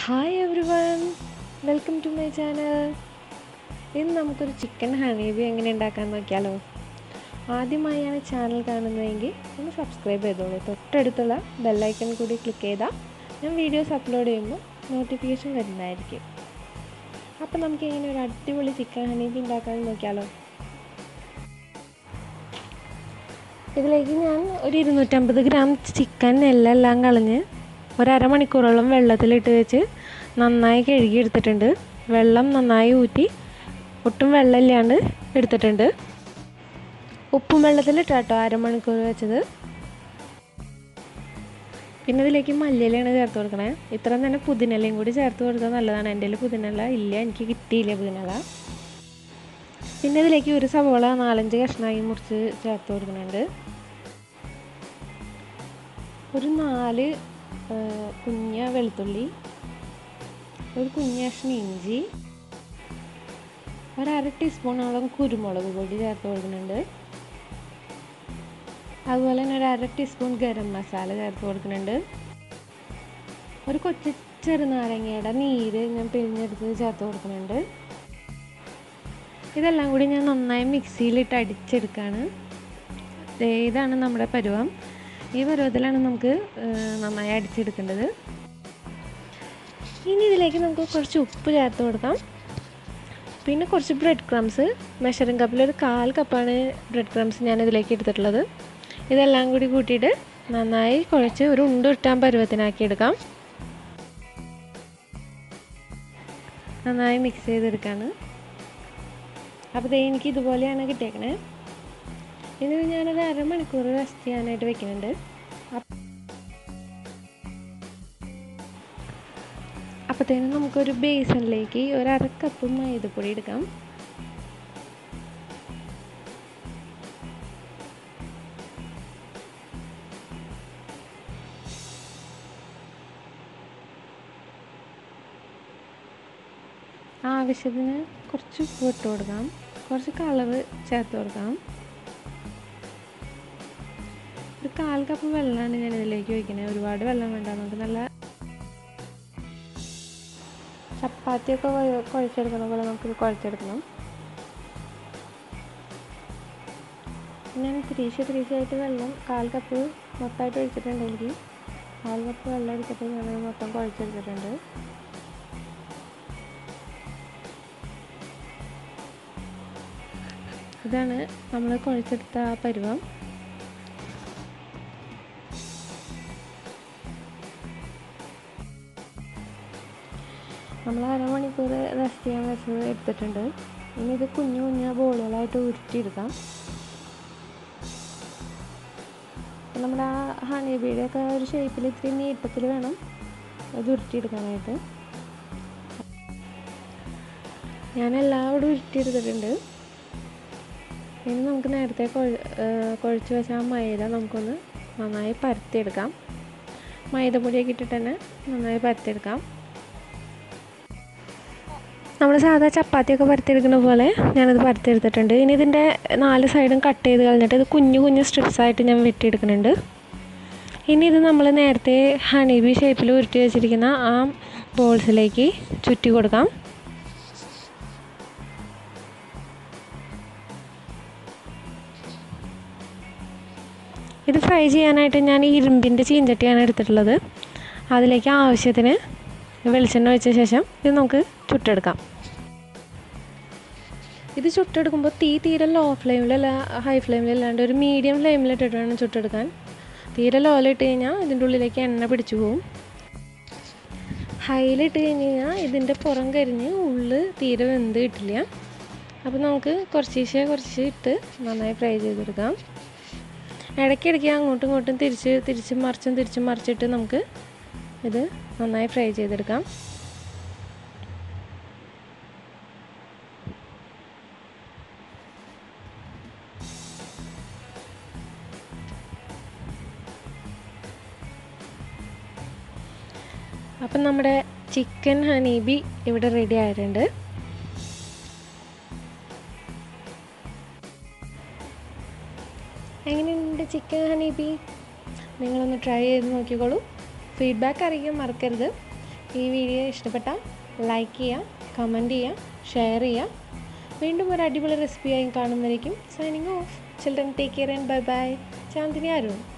Hi everyone, welcome to my channel. ഇന്ന് നമുക്കൊരു chicken honeybee എങ്ങനെ ഉണ്ടാക്കാൻ നോക്കിയാലോ. ആദ്യമായാണ് ചാനൽ കാണുന്നതെങ്കിൽ ഒന്ന് സബ്സ്ക്രൈബ് ചെയ്തോളൂ. തൊട്ടടുത്തുള്ള ബെല്ലൈക്കൺ കൂടി ക്ലിക്ക് ചെയ്താൽ ഞാൻ വീഡിയോസ് അപ്ലോഡ് ചെയ്യുമ്പോൾ നോട്ടിഫിക്കേഷൻ വരുന്നതായിരിക്കും. അപ്പോൾ നമുക്ക് എങ്ങനെ ഒരു അടിപൊളി ചിക്കൻ ഹണീബി ഉണ്ടാക്കാൻ നോക്കിയാലോ. ഇതിലേക്ക് ഞാൻ ഒരു 250 ഗ്രാം ചിക്കൻ എല്ലാം കളഞ്ഞ് ഒരമണിക്കൂറോളം വെള്ളത്തിലിട്ട് വെച്ച് നന്നായി കഴുകി എടുത്തിട്ടുണ്ട്. വെള്ളം നന്നായി ഊറ്റി ഒട്ടും വെള്ളമില്ലാണ്ട് എടുത്തിട്ടുണ്ട്. ഉപ്പും വെള്ളത്തിലിട്ടാട്ടോ അരമണിക്കൂർ വെച്ചത്. പിന്നെ ഇതിലേക്ക് മല്ലിയിലയാണ് ചേർത്ത് കൊടുക്കണേ. ഇത്രയും തന്നെ പുതിനയിലയും കൂടി ചേർത്ത് കൊടുത്താൽ നല്ലതാണ്. എൻ്റെ കയ്യിൽ പുതിനയില ഇല്ല, എനിക്ക് കിട്ടിയില്ല പുതിനയില. പിന്നെ ഇതിലേക്ക് ഒരു സവോള 4-5 കഷ്ണമായി മുറിച്ച് ചേർത്ത് കൊടുക്കുന്നുണ്ട്. ഒരു 4 കുഞ്ഞ വെളുത്തുള്ളി, ഒരു കുഞ്ഞ കഷ്ണം ഇഞ്ചി, ഒരു ടീസ്പൂണോളം കുരുമുളക് പൊടി ചേർത്ത് കൊടുക്കുന്നുണ്ട്. അതുപോലെ തന്നെ ഒരു ടീസ്പൂൺ ഗരം മസാല ചേർത്ത് കൊടുക്കുന്നുണ്ട്. ഒരു കൊച്ചു ചെറുനാരങ്ങയുടെ നീര് ഞാൻ പിഴിഞ്ഞെടുത്ത് ചേർത്ത് കൊടുക്കുന്നുണ്ട്. ഇതെല്ലാം കൂടി ഞാൻ നന്നായി മിക്സിയിലിട്ട് അടിച്ചെടുക്കുകയാണ്. ഇതാണ് നമ്മുടെ പരുവം. ഈ പരുവത്തിലാണ് നമുക്ക് നന്നായി അടിച്ചെടുക്കേണ്ടത്. ഇനി ഇതിലേക്ക് നമുക്ക് കുറച്ച് ഉപ്പ് ചേർത്ത് കൊടുക്കാം. പിന്നെ കുറച്ച് ബ്രെഡ് ക്രംസ്, മെഷറിംഗ് കപ്പിൽ ഒരു 1/4 കപ്പാണ് ബ്രെഡ് ക്രംസ് ഞാൻ ഇതിലേക്ക് എടുത്തിട്ടുള്ളത്. ഇതെല്ലാം കൂടി കൂട്ടിയിട്ട് നന്നായി കുഴച്ച് ഒരു ഉരുട്ടാൻ പരുവത്തിനാക്കി എടുക്കാം. നന്നായി മിക്സ് ചെയ്തെടുക്കാണ്. അപ്പോൾ എനിക്ക് ഇതുപോലെയാണ് കിട്ടിയേക്കണേ. ഇത് ഞാനത് അരമണിക്കൂർ റെസ്റ്റ് ചെയ്യാനായിട്ട് വെക്കുന്നുണ്ട്. അപ്പോഴത്തേനും നമുക്കൊരു ബേസണിലേക്ക് ഒരു 1/2 കപ്പ് മൈദപ്പൊടി എടുക്കാം. ആവശ്യത്തിന് കുറച്ച് ഉപ്പ് ഇട്ട് കൊടുക്കാം. കുറച്ച് കളറ് ചേർത്ത് കൊടുക്കാം. ഒരു 1/4 കപ്പ് വെള്ളമാണ് ഞാൻ ഇതിലേക്ക് ഒഴിക്കുന്നത്. ഒരുപാട് വെള്ളം വേണ്ട, നമുക്ക് നല്ല ചപ്പാത്തിയൊക്കെ കുഴച്ചെടുക്കുന്ന പോലെ നമുക്കിത് കുഴച്ചെടുക്കണം. ഞാൻ ത്രീശായിട്ട് വെള്ളം 1/4 കപ്പ് മൊത്തമായിട്ട് ഒഴിച്ചിട്ടുണ്ട്. എനിക്ക് 1/4 കപ്പ് വെള്ളം എടുത്തിട്ട് ഞാൻ മൊത്തം കുഴച്ചെടുത്തിട്ടുണ്ട്. ഇതാണ് നമ്മൾ കുഴച്ചെടുത്ത ആ പരുവം. നമ്മൾ അരമണിക്കൂർ റെസ്റ്റ് ചെയ്യാൻ വെച്ചത് എടുത്തിട്ടുണ്ട്. ഇനി ഇത് കുഞ്ഞു കുഞ്ഞു ബോളുകളായിട്ട് ഉരുട്ടിയെടുക്കാം. നമ്മുടെ ആ ഹണിബീയുടെ ഒക്കെ ഒരു ഷേപ്പിൽ ഇത്തിരി നീട്ടത്തിൽ വേണം അത് ഉരുട്ടിയെടുക്കാനായിട്ട്. ഞാനെല്ലാം ഇവിടെ ഉരുട്ടിയെടുത്തിട്ടുണ്ട്. ഇനി നമുക്ക് നേരത്തെ കുഴച്ച് വെച്ച ആ മൈദ നമുക്കൊന്ന് നന്നായി പരത്തിയെടുക്കാം. മൈദപ്പൊടിയൊക്കെ ഇട്ടിട്ട് തന്നെ നന്നായി പരത്തിയെടുക്കാം. നമ്മൾ സാധാ ചപ്പാത്തിയൊക്കെ പരത്തിയെടുക്കുന്ന പോലെ ഞാനത് പരത്തിയെടുത്തിട്ടുണ്ട്. ഇനി ഇതിൻ്റെ 4 സൈഡും കട്ട് ചെയ്ത് കളഞ്ഞിട്ട് ഇത് കുഞ്ഞു കുഞ്ഞു സ്ട്രിപ്സായിട്ട് ഞാൻ വെട്ടിയെടുക്കുന്നുണ്ട്. ഇനി ഇത് നമ്മൾ നേരത്തെ ഹണിബി ഷേപ്പിൽ ഉരുട്ടി വെച്ചിരിക്കുന്ന ആ ബോൾസിലേക്ക് ചുറ്റി കൊടുക്കാം. ഇത് ഫ്രൈ ചെയ്യാനായിട്ട് ഞാൻ ഇരുമ്പിൻ്റെ ചീഞ്ചട്ടിയാണ് എടുത്തിട്ടുള്ളത്. അതിലേക്ക് ആവശ്യത്തിന് വെളിച്ചെണ്ണ ഒഴിച്ച ശേഷം ഇത് നമുക്ക് ചുട്ടെടുക്കാം. ഇത് ചുട്ടെടുക്കുമ്പോൾ തീരെ ലോ ഫ്ലെയിമിലല്ല ഹൈ ഫ്ലെയിമിലല്ലാണ്ട് ഒരു മീഡിയം ഫ്ലെയിമിലിട്ടിട്ട് വേണം ചുട്ടെടുക്കാൻ. തീരെ ലോയിലിട്ട് കഴിഞ്ഞാൽ ഇതിൻ്റെ ഉള്ളിലേക്ക് എണ്ണ പിടിച്ചു പോകും. ഹൈയിലിട്ട് കഴിഞ്ഞ് കഴിഞ്ഞാൽ ഇതിൻ്റെ പുറം കരിഞ്ഞ് ഉള്ളിൽ തീരെ വെന്ത് കിട്ടില്ല. അപ്പോൾ നമുക്ക് കുറച്ച് ഇട്ട് നന്നായി ഫ്രൈ ചെയ്തെടുക്കാം. ഇടയ്ക്കിടയ്ക്ക് അങ്ങോട്ടും ഇങ്ങോട്ടും തിരിച്ചും മറിച്ചിട്ട് നമുക്ക് ഇത് നന്നായി ഫ്രൈ ചെയ്തെടുക്കാം. അപ്പം നമ്മുടെ ചിക്കൻ ഹണീബി ഇവിടെ റെഡി ആയിട്ടുണ്ട്. എങ്ങനെയുണ്ട് ചിക്കൻ ഹണീബി? നിങ്ങളൊന്ന് ട്രൈ ചെയ്ത് നോക്കിക്കോളൂ. ഫീഡ്ബാക്ക് അറിയിക്കാൻ മറക്കരുത്. ഈ വീഡിയോ ഇഷ്ടപ്പെട്ടാൽ ലൈക്ക് ചെയ്യുക, കമൻറ്റ് ചെയ്യുക, ഷെയർ ചെയ്യുക. വീണ്ടും ഒരു അടിപൊളി റെസിപ്പിയായി കാണുന്നതായിരിക്കും. Signing off. Children, take care and bye bye. Chandini Arun.